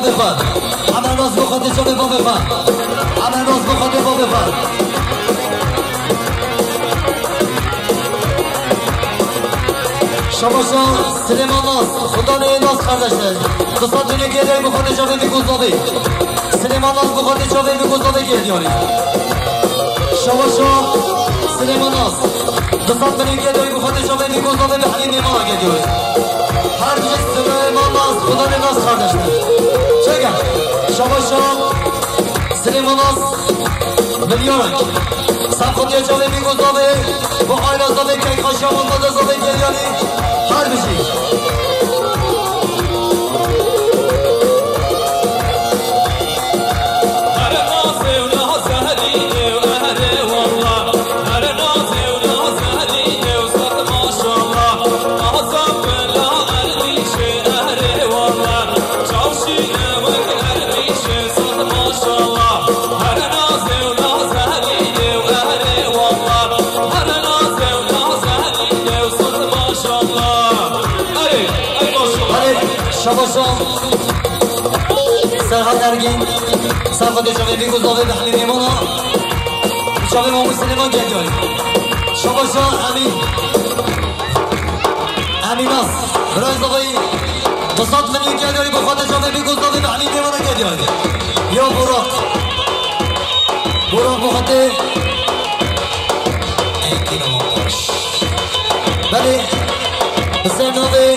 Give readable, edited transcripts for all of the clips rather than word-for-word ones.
بفر همه ناز بخواد جا با بفر همه ناز بخواد با بفر شما سلیمان ناز خدا نه ناز خردشتر دوستان دونه گیره بخواد جا به گذابه سلیمان ناز بخواد جا به گذابه گیریاری شما سلیمان ناز دوستان دونه گیره بخواد جا به گذابه به همین میمان گیریاری هر جس سلیمان ناز خدا نه ناز خردشتر چگه شما سلیمان ناز میلیونک سب خودی جاوه میگذابه با آیلا زابه که خاشی همون بازه زابه گریانی هر بشی شباشان سرحال درگین سرخواد جاوه میگذابه به همین میمانا جاوه ما مسلمان گردیاری شباشان امین است برای زبایی بساط منی گردیاری بخواد جاوه میگذابه به همین میمانا گردیاری یا براق بخواد ایکینا مانتاش بله بسر نوه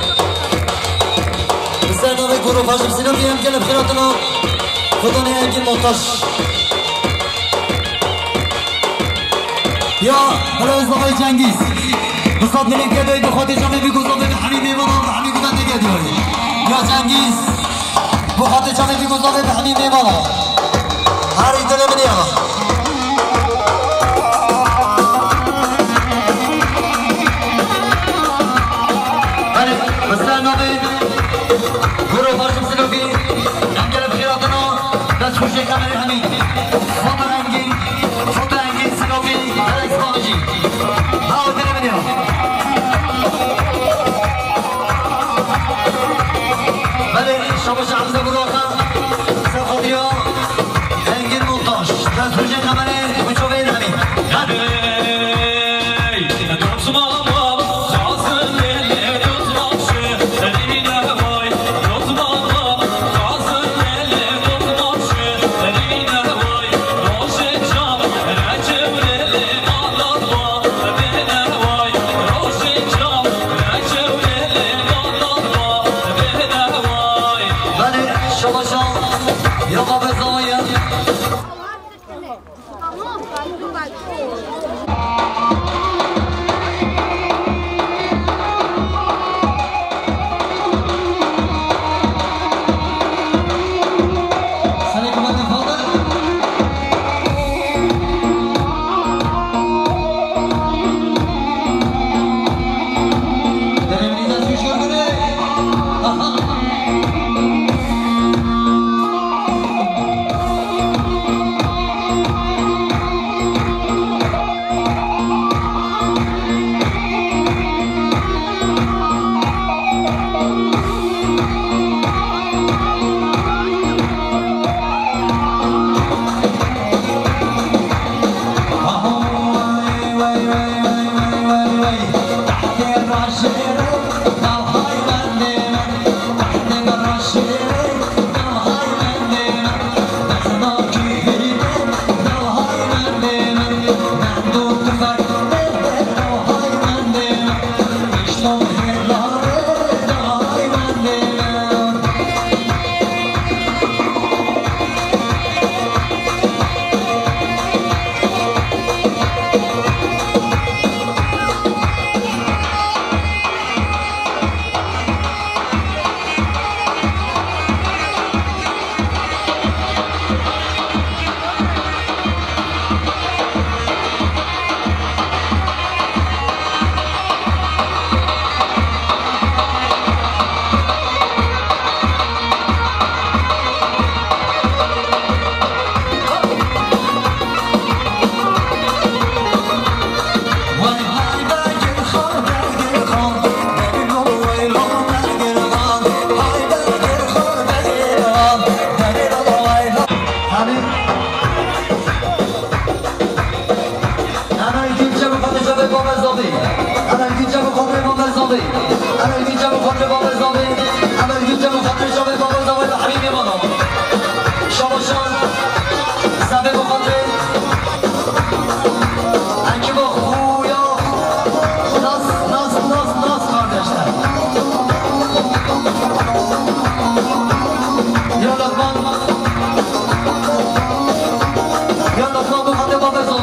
سرنامه گروه فاجب سینو بیم گل بخیراتنا خدا نیانگین مونتاش یا برای ازدقای جنگیز بساط ملیم گردایی به خواهد جامعه بگذابه به همین میمانان به همین گودن نگردی هایی یا جنگیز به خواهد جامعه بگذابه به همین میمانان هر این دنه منی آقا بله بسرنامه گروه فارشم سلوکی انگل بخیراتنا دست خوشه کامری همین فوتو رنگین سلوکی در اکسپانجی هاو دنه منی ها بله شما شعبزه گروه خم سرخوادی ها انگل مونتاش دست خوشه کامری بچوه همین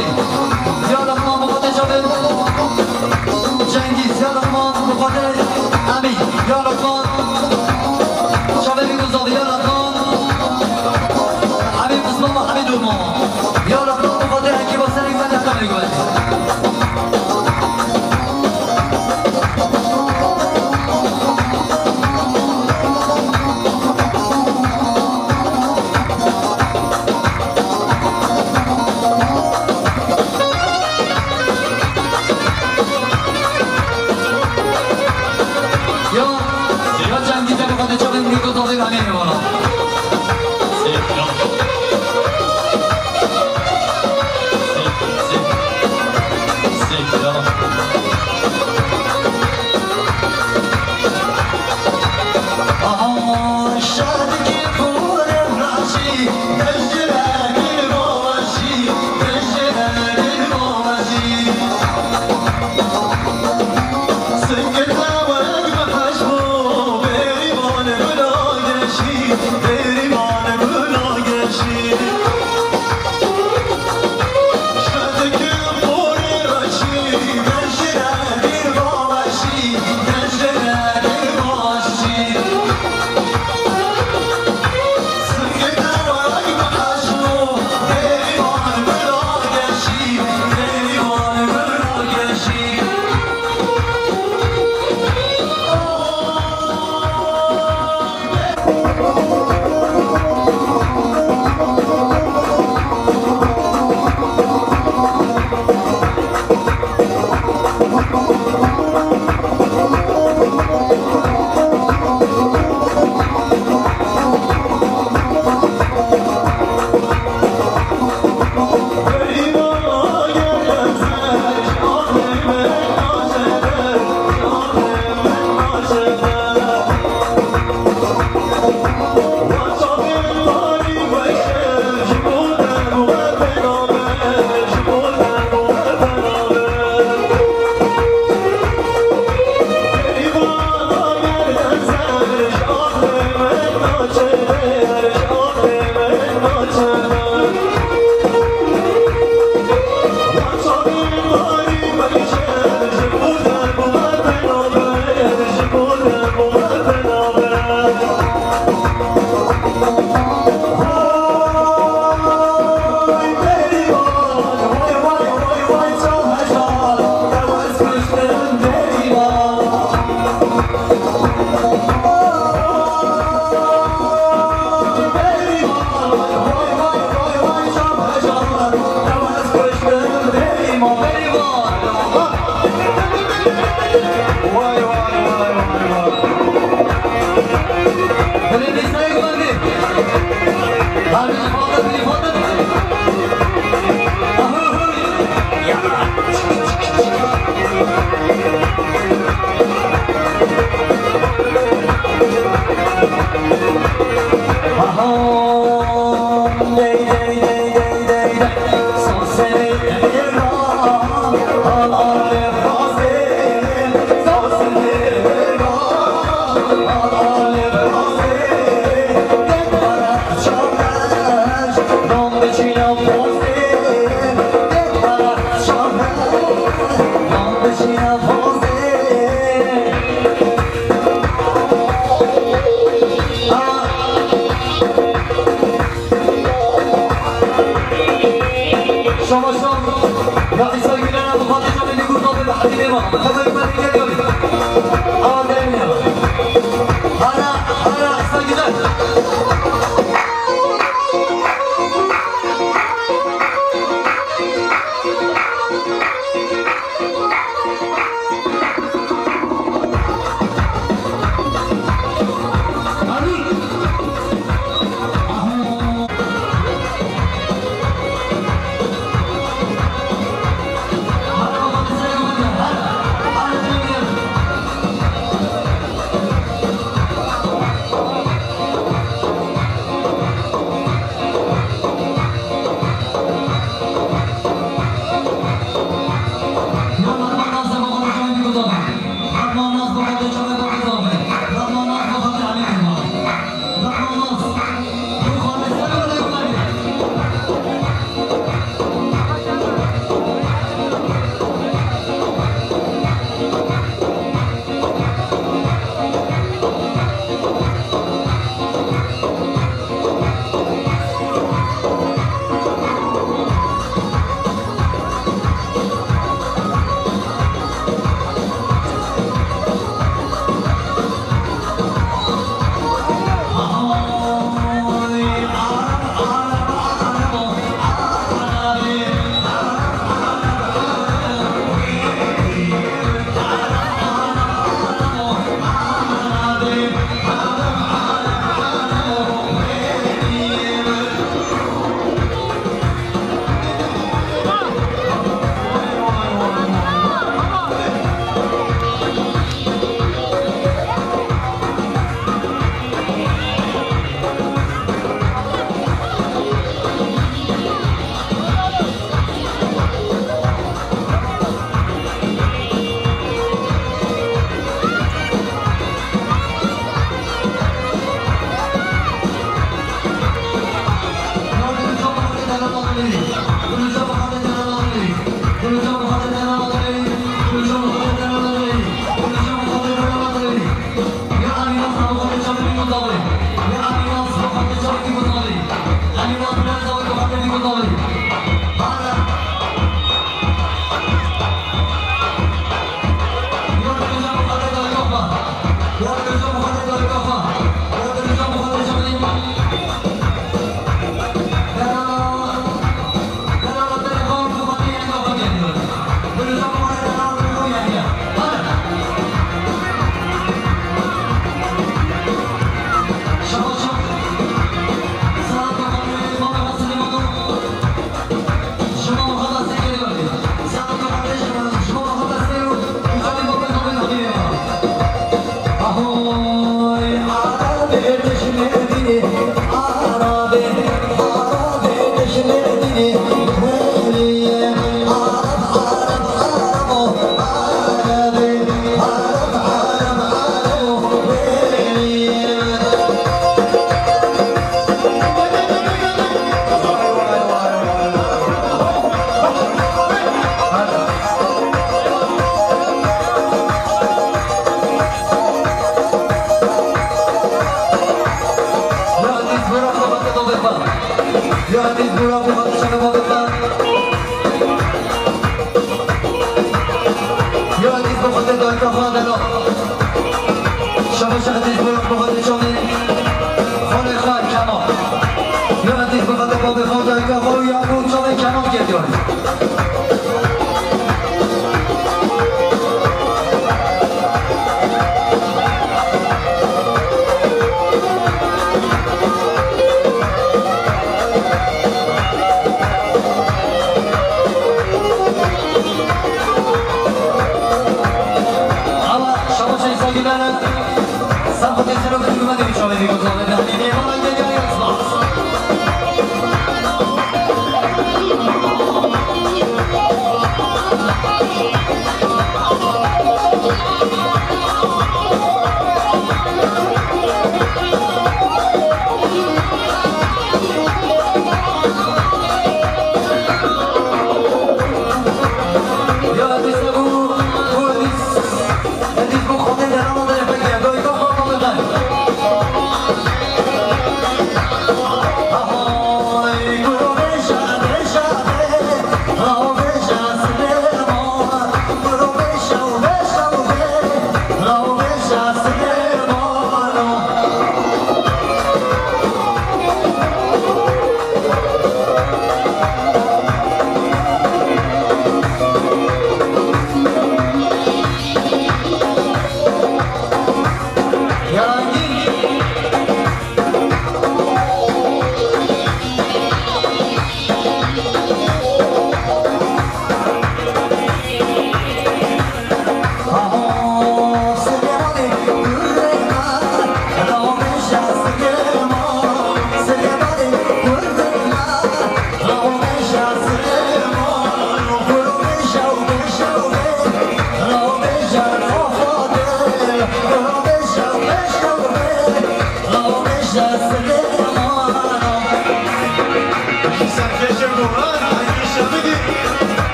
گذاری یا رحمان مخاطر شبه جنگیز یا رحمان مخاطر امین یا رحمان شبه بگذاری یا رحمان امین بزمان و امین درمان یا رحمان مخاطر هنگی با سرک من حتم بگوید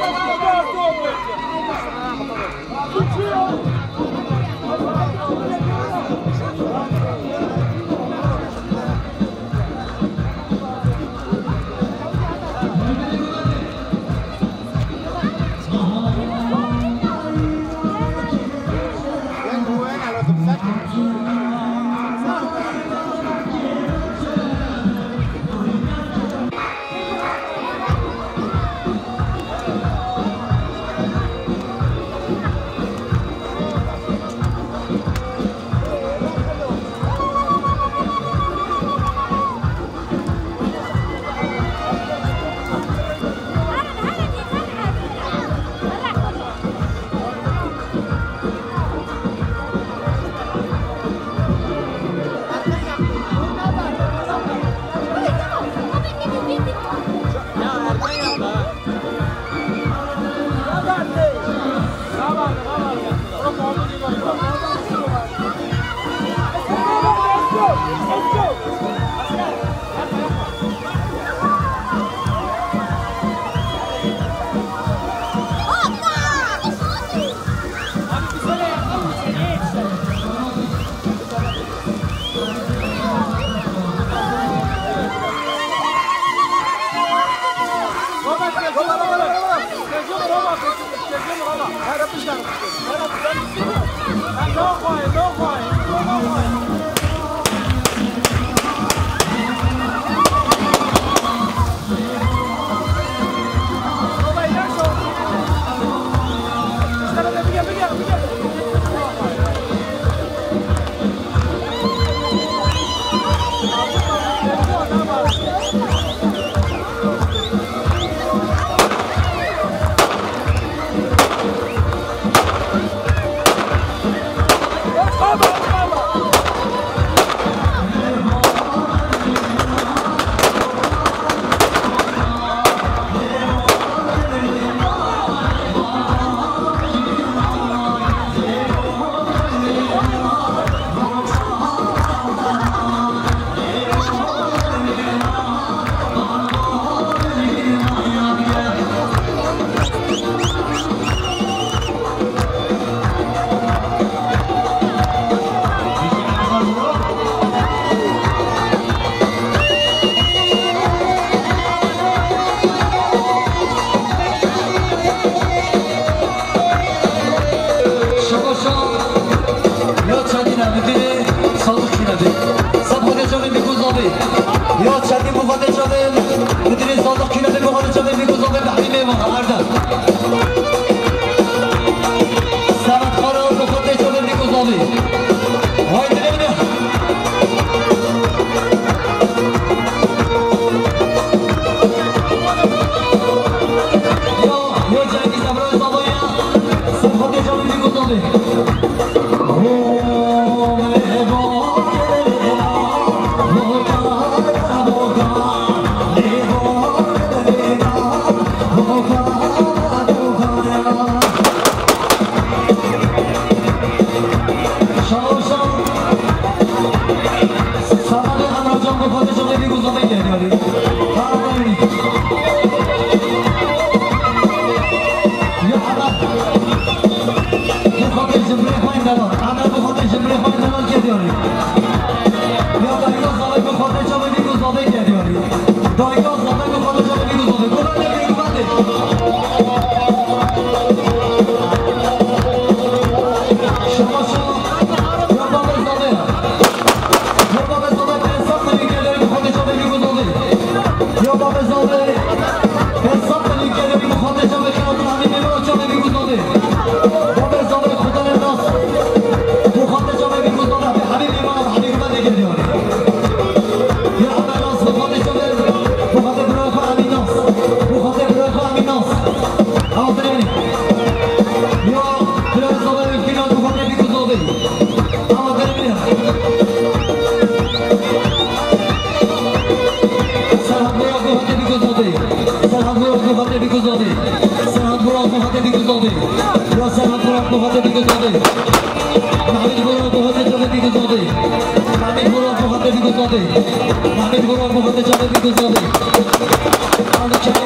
Mahmut Guru Muhammad Jabir Guzali.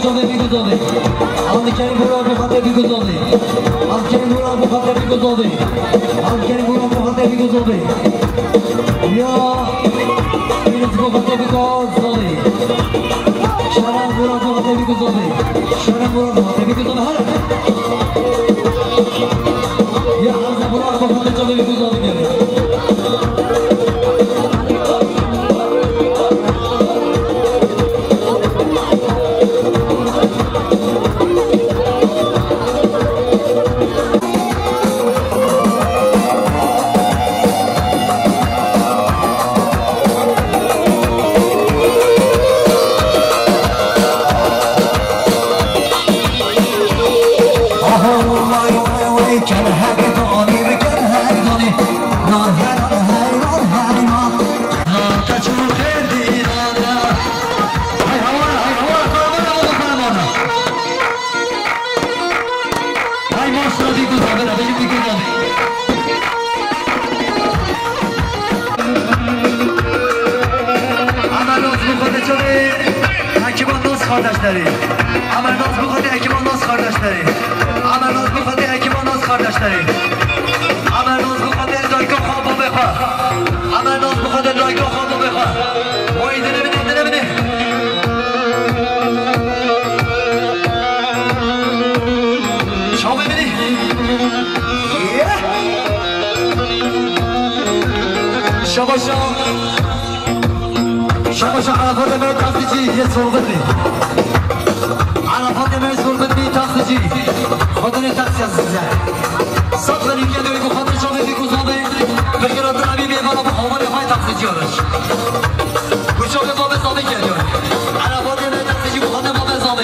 شما میگذاریم آن کریم برای بخاطر میگذاریم آن کریم برای بخاطر میگذاریم آن کریم برای بخاطر میگذاریم یا این بخاطر میگذاریم شرم برای بخاطر میگذاریم شرم برای بخاطر میگذاریم یا عرض برای بخاطر شما میگذاریم شباشا عرفات من تخصیجی یه صحبت بی عرفات من صحبت بی تخصیجی خودنی تخصیج سیزه صد غنی که دوی بخاطر شما بی گذابه بگرات نبی بیمانا بخوامن خواهی تخصیجی آرش گوشا به باب زابه گردی عرفات من تخصیجی بخاطر باب زابه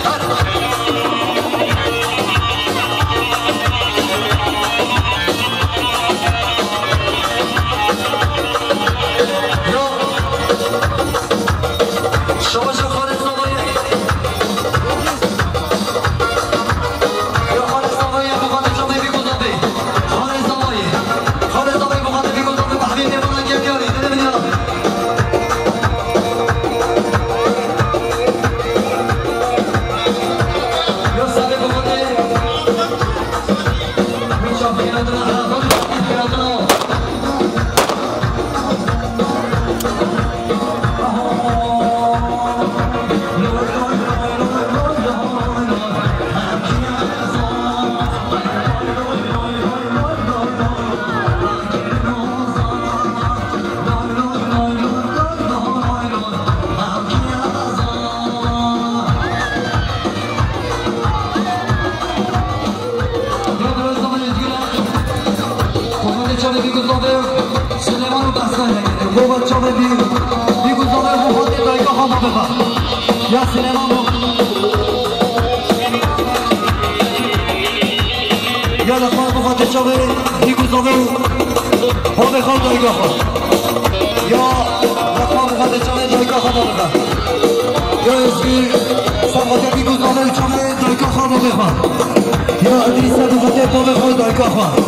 یا سینما یا لخوان بخاطر شما میگذاره با بخواه دایگاه خود یا لخوان بخاطر شما دایگاه خود بخواه یا اسگیر سمخاطر میگذاره شما دایگاه خود بخواه یا ادریس بخاطر با بخواه دایگاه خود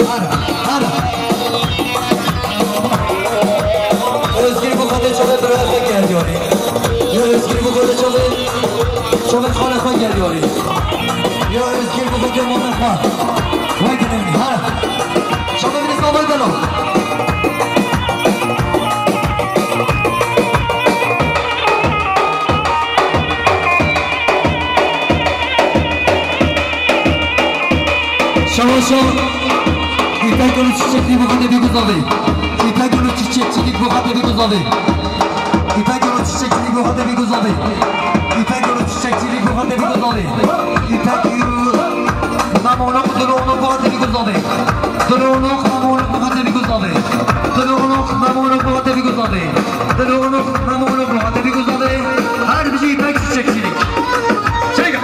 اسگیر بخاطر شما برای گردیاری یا اسگیر بخاطر شما خانه خواه گردیاری یا اسگیر بخاطر مامان خواه وای کنیم شما بینید نامای بلو شما ایپک رو چیچکلی بخاطر بگذاره ایپک رو چیچکلی بخاطر بگذاره ایپک رو چیچکلی بخاطر بگذاره ایپک رو چیچکلی بخاطر بگذاره ایپک رو ممانوق درونوق بخاطر بگذاره درونوق ممانوق بخاطر بگذاره درونوق ممانوق بخاطر بگذاره درونوق ممانوق بخاطر بگذاره هر بجی ایپک چیچکلی چیگه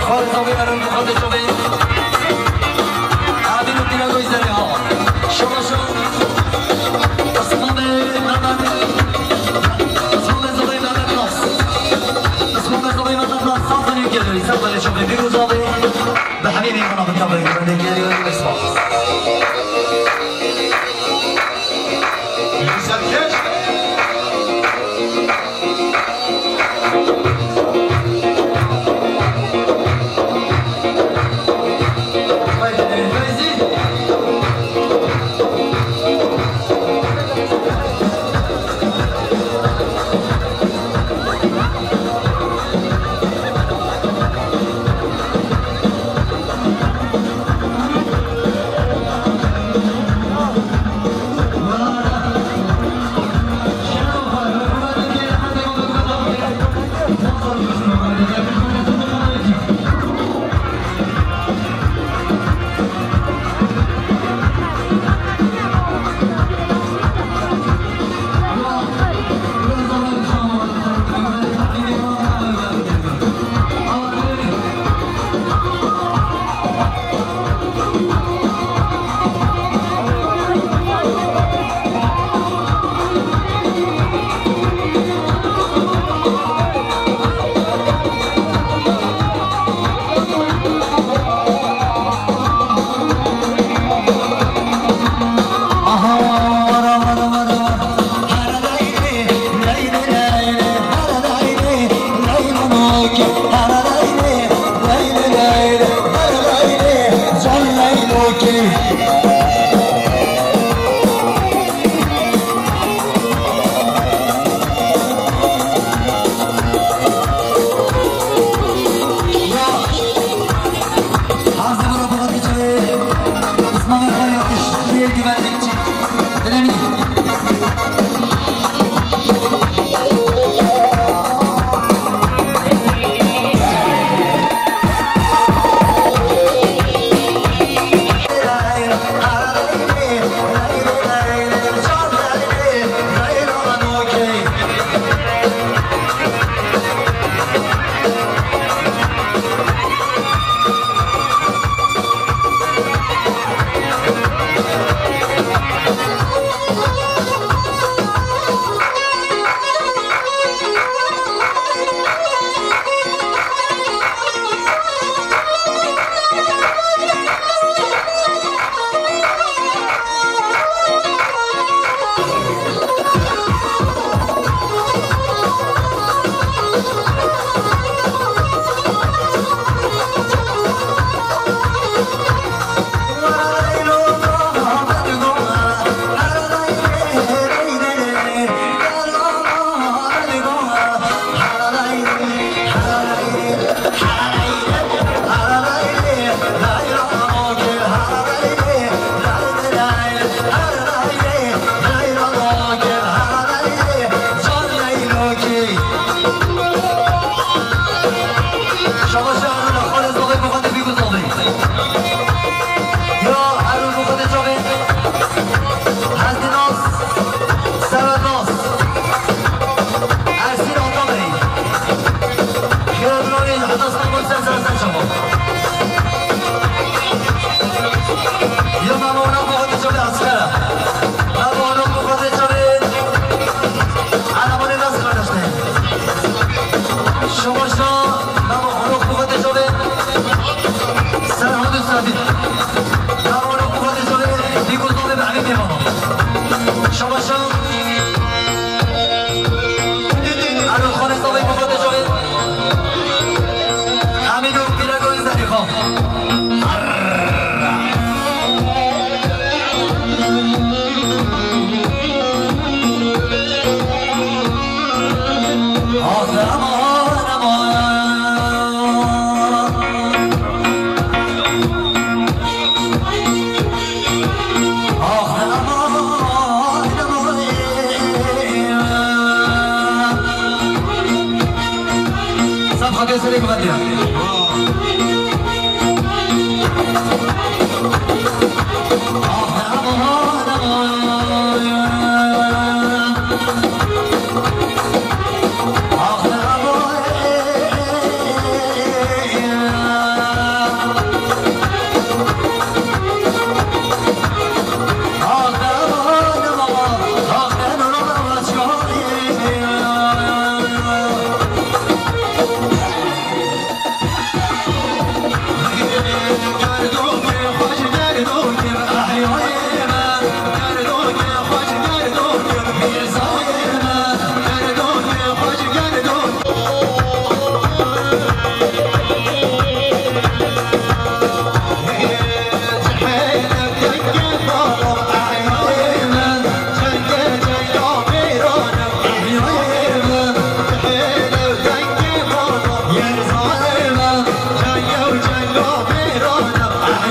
خالصاوی برای بخاطر شوی عبیل و پیراگوی زنی ها شما شما اسمام محمد اسمام زبای محمد ناس اسمام زبای محمد ناس سامتونی که داری سامتونی شوی بیروزاوی به حبیبی منابط نبایی برده گیری و اسمام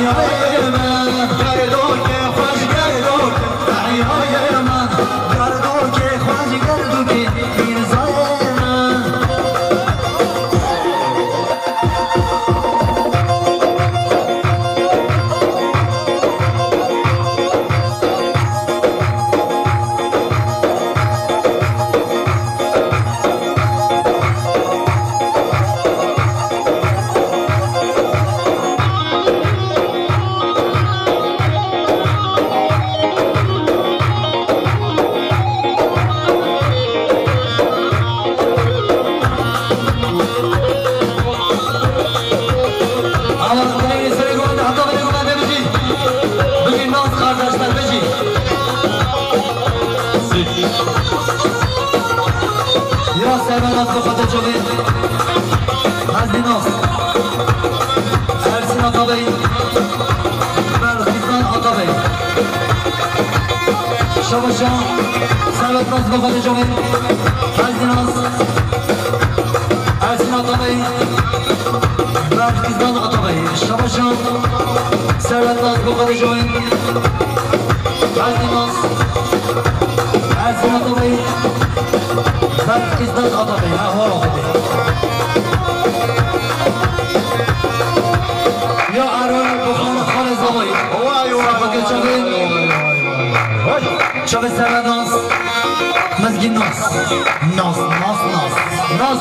شباشان سربت ناز بخواد جامعه حزی ناز ارسین آتابی برخیزان آتابی شباشان سربت ناز بخواد جامعه حزی ناز ارسین آتابی برخیزان آتابی احوال آخوده یا ارون بخوان خان زبایی سربت جامعه شبه سر ناس مزگی ناس ناس ناس ناس ناس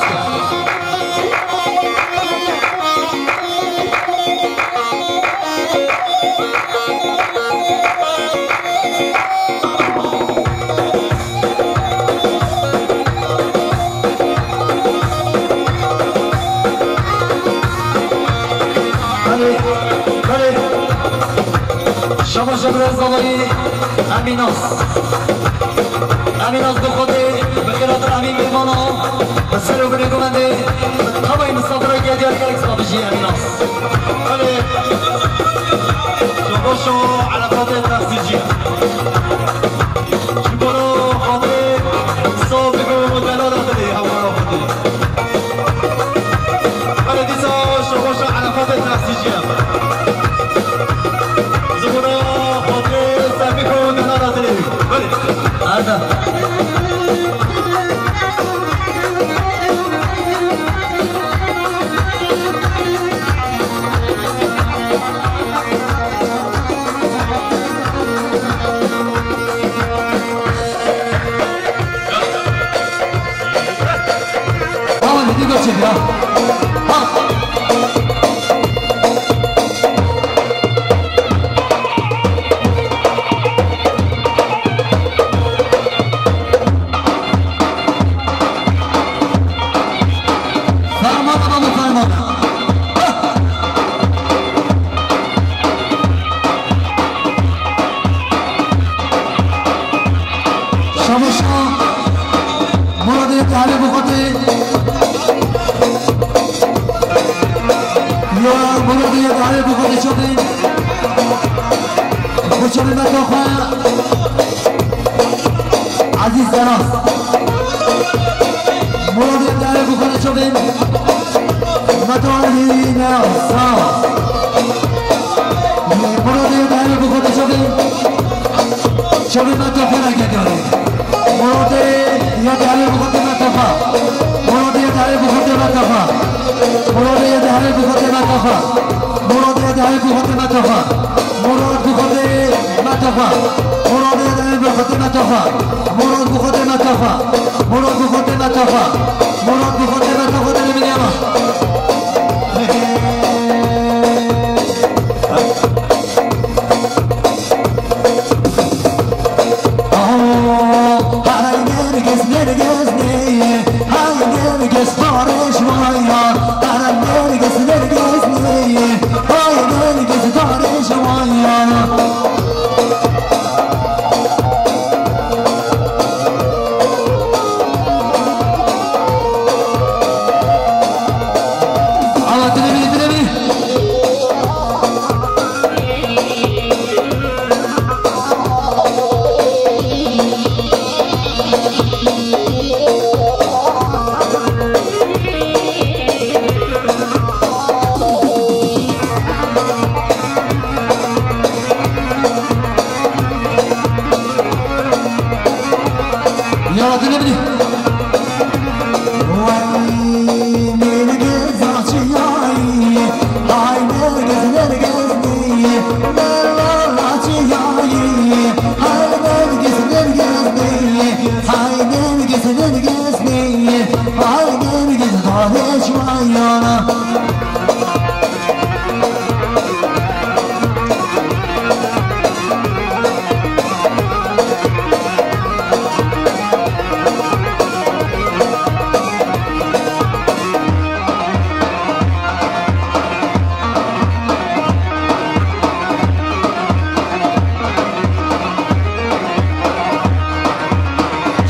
بله بله شما شبه زبایی امیناس امیناس بخوده بخیرات امین میمانا بسر و بنگو منده همه مسافرهای گردیار گلکس بابشی امیناس بله شباشو علاقات تخصیجی شبارو خانه صاف بگو مدلال آخده همارا خده بله دیسا شباشو علاقات تخصیجی هم زبورا خانه صاف بگو مدلال آخده بله هذا عزیز جناس مراد داره بخونه شبین متوانی ناسا مراد داره بخونه شبین متوفه نگه داره مراد داره بخونه متوفه مراد داره بخونه متوفه مراد داره بخونه متوفه مراد داره بخونه متوفه مراد بخونه متوفه مراد داره بخونه متوفه مراد بخونه متوفه مراد بخونه متوفه مراد بخونه متوفه نمیگم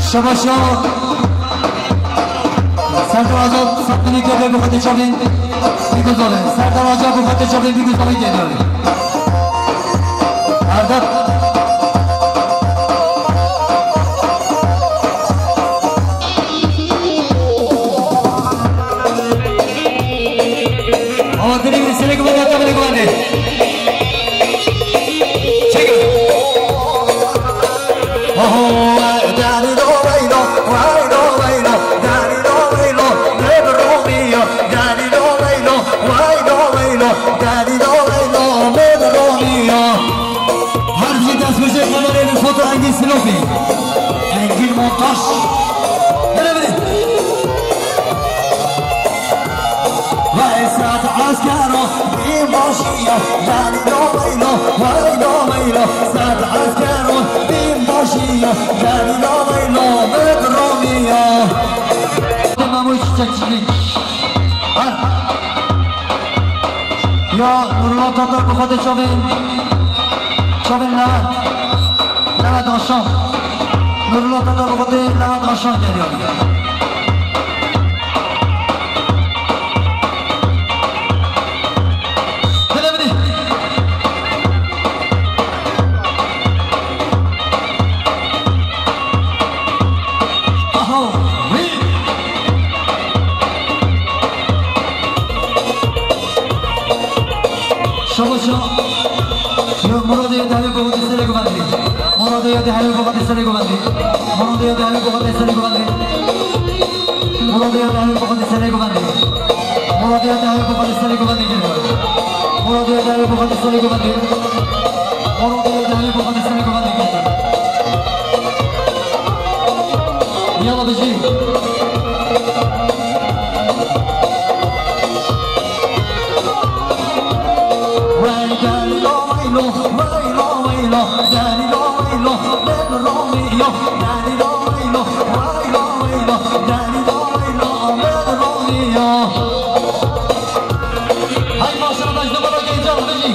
شباشا سردار آزاد سبتونی که به خود چابین بیگذاره سردار آزاد به خود چابین بیگذاره گیداره اردب آمدنی برسیله که باید کاملی کننده چکر دانی دو ویلو وای دو ویلو دانی دو ویلو نبر رومیو دانی دو ویلو وای دو ویلو دانی دو ویلو نبر رومیو هر چی دست بشه خبره به فوتو انگیل سلوفی انگیل مونتاش بره بره وای ساعت عسکرو این باشیو دانی دو ویلو وای دو ویلو ساعت عسکرو این باشیو دانی دو ویلو نبر رومیو ماموش چکچیلی یا نورالله تاتار به خود چاوین نوت آشان نورالله تاتار به خود نوت آشان جریانی بده بده آهو شباشا مراد یاد همه بخواد سری کو بندی مراد یاد همه بخواد سری کو بندی مراد یاد همه بخواد سری کو بندی مراد یاد همه بخواد سری کو بندی مراد یاد همه بخواد سری کو بندی مراد یاد همه بخواد سری کو بندی مراد یاد همه بخواد سری کو بندی یالا بجی ويلو ويلو ويلو داني لو ويلو نبر روميو داني لو ويلو ويلو ويلو داني لو ويلو نبر روميو هاي ما شاء الله اجنبا بقى يجاوب بجي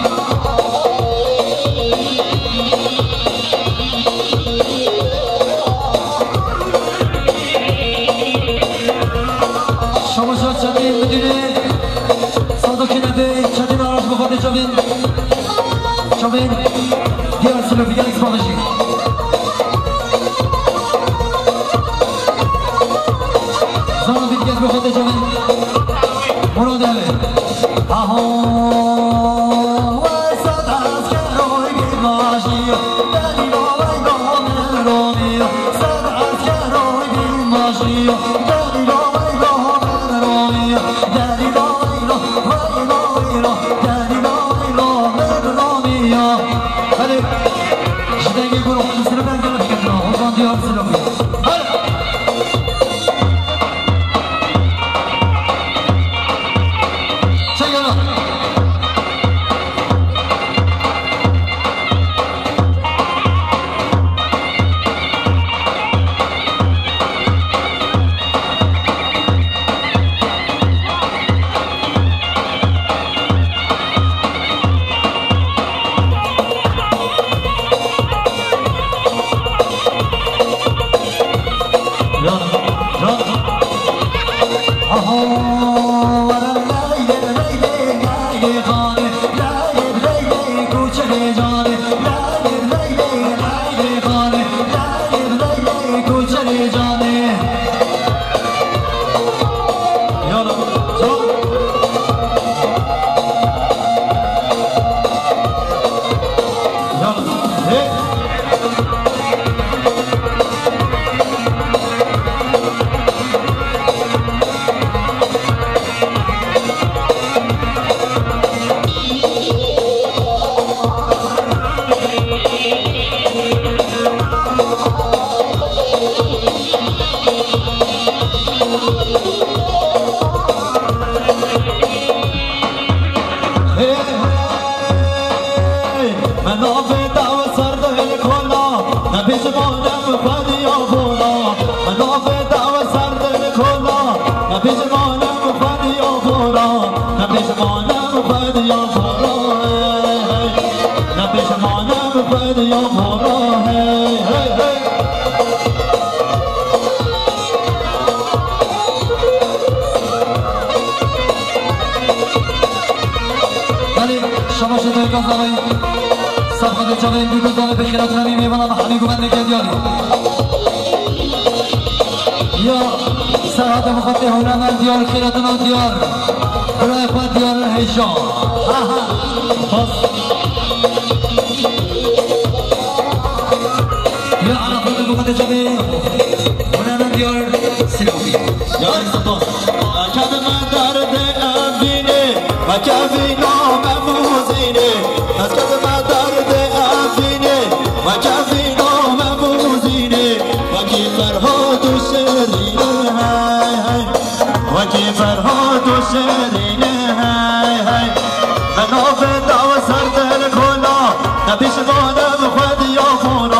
شما شاد شدین بدونه صادقی نده چندین آراز بخواده چابین چابین دیار سلوفی گلیکس بادشی زانو بیدگز بخواده چابین مراد هله آهو ویساد از کروی بیماشیو دلیلو ویلو رومیو ساد از کروی بیماشیو دلیلو ویلو رومیو دلیلو ویلو ویلو ویلو دلیلو ویلو رومیو هله شدنگی گروه خود سلوفن گلو بکنه حضان دیار سلوفی هله شما شده گذاری سبقت جاوه این گذاری به خیرات رمی میبانم همین گومنده گردیانی یا سرحات مخاطی هنرمند دیار خیراتنا دیار برای خود دیار هیشان یا عرفات مخاطی جاوه هنرمند دیار سلامی یا سپاس کدم درد ابینه و کفینا مموزینه از کدم درد ابینه و کفینا مموزینه و کی فرهاد و شرینه های های و کی فرهاد و شرینه های های من آفدا و سر دل کنا نپیشوانم خود یا خونا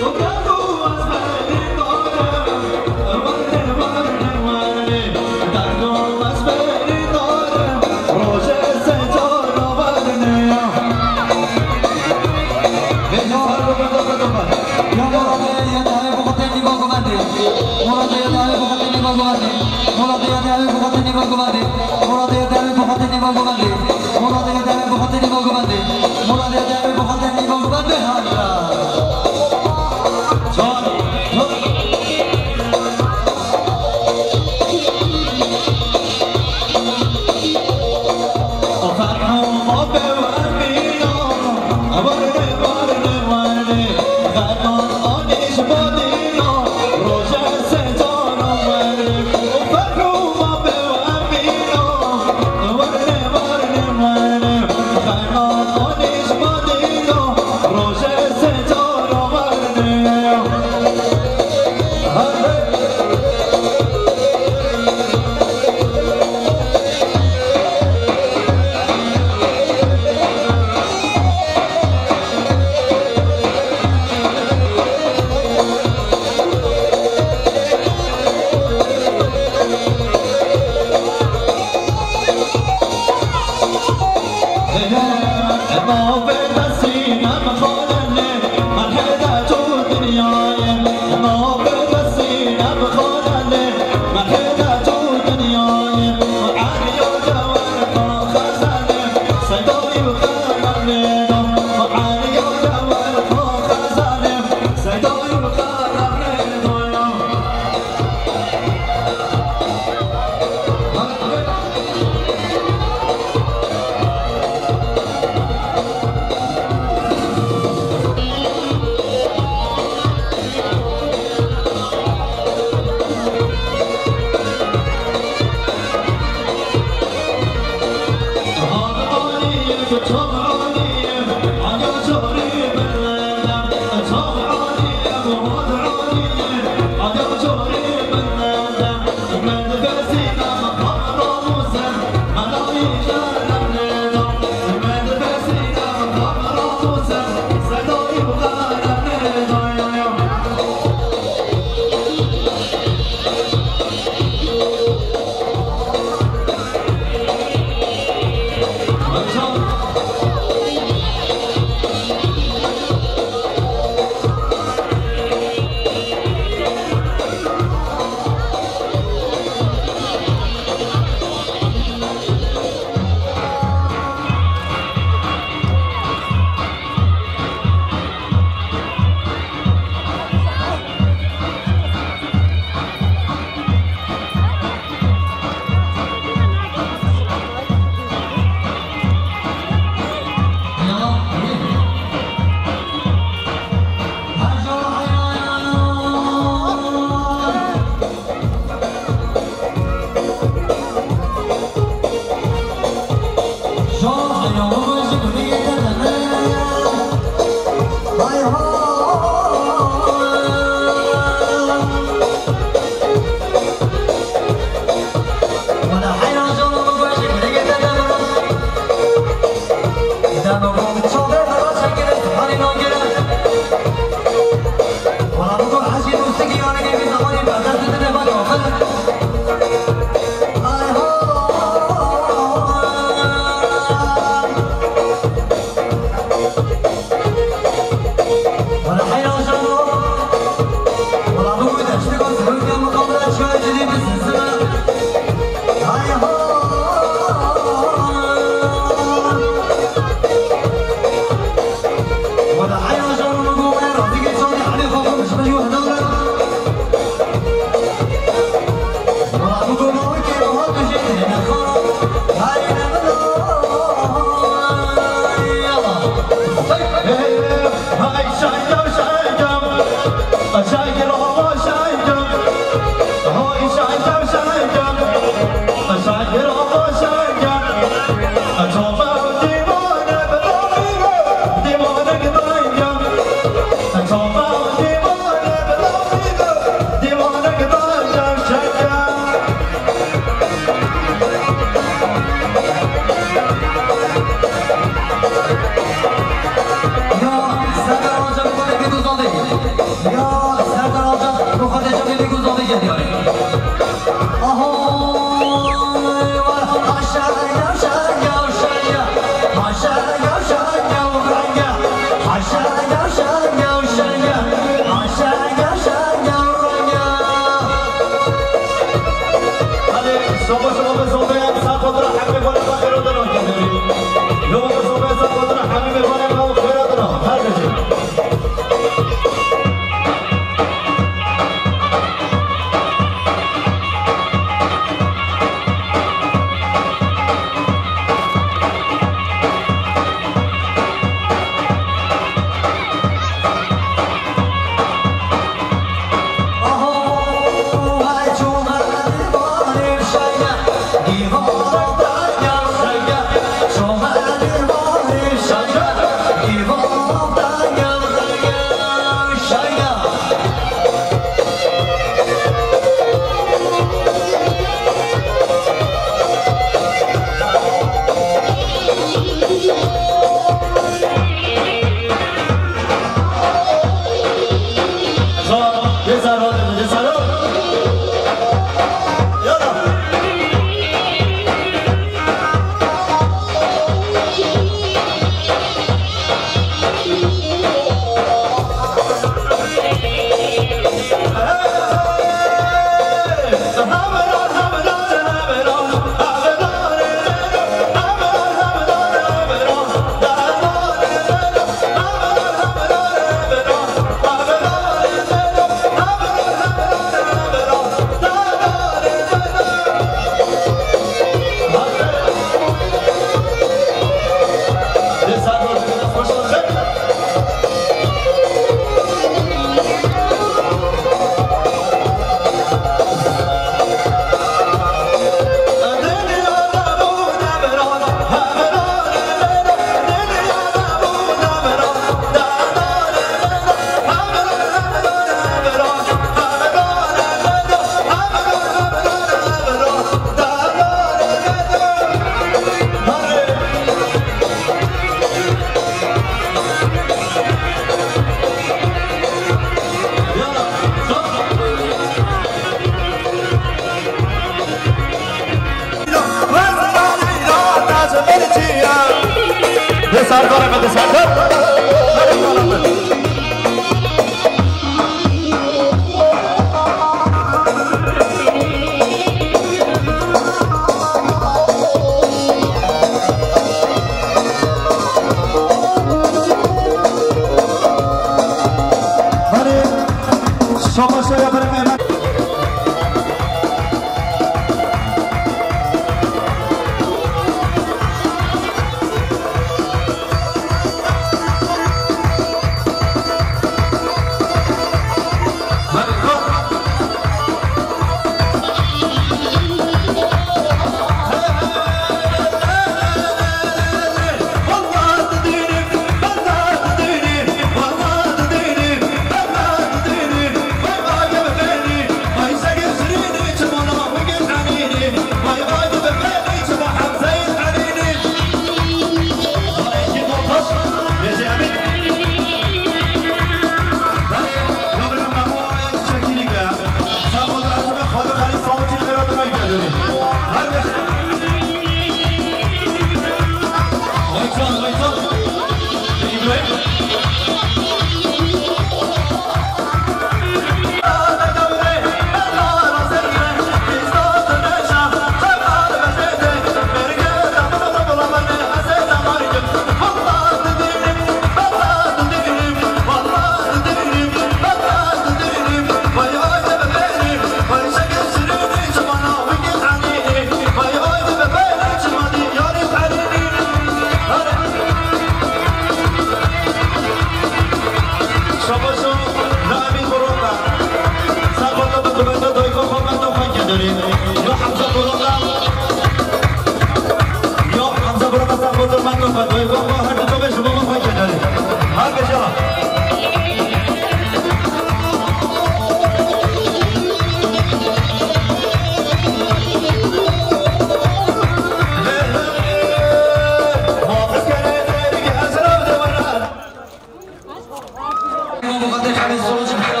مقدر خميس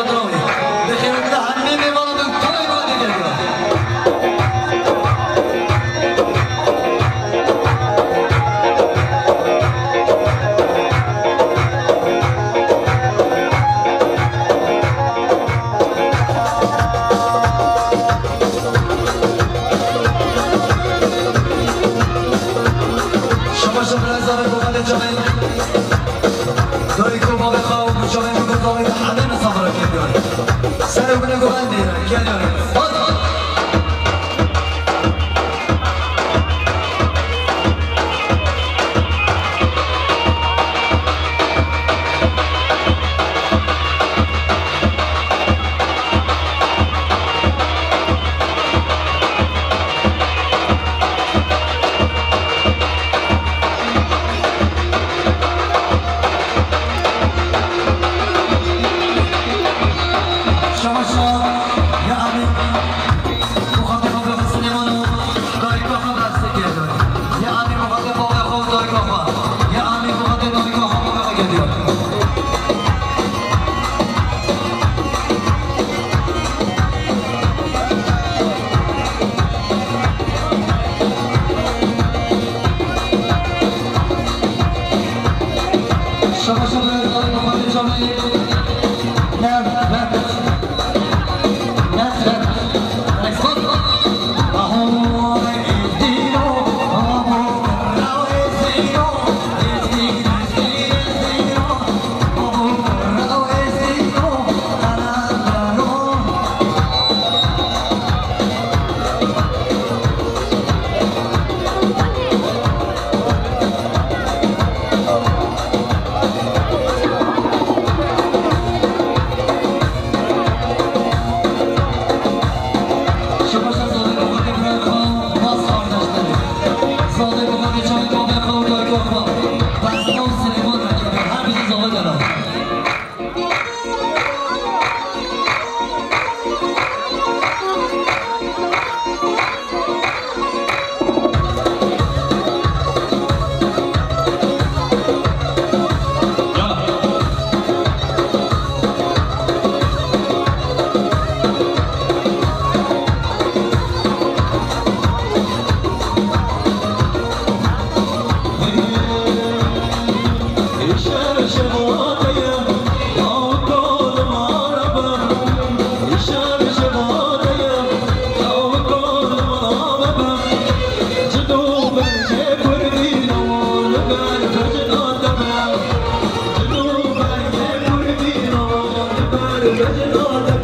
سر بنا گوهنده گل داره Good.